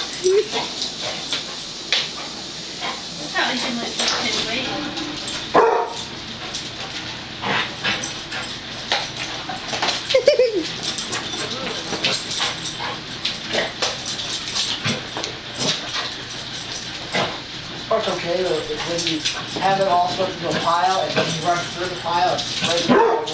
Probably didn't like this anyway. What's okay though is when you have it all sorted into a pile and then you run through the pile and spray the pile